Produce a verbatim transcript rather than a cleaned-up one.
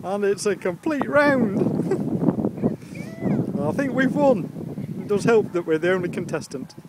And it's a complete round. I think we've won. It does help that we're the only contestant.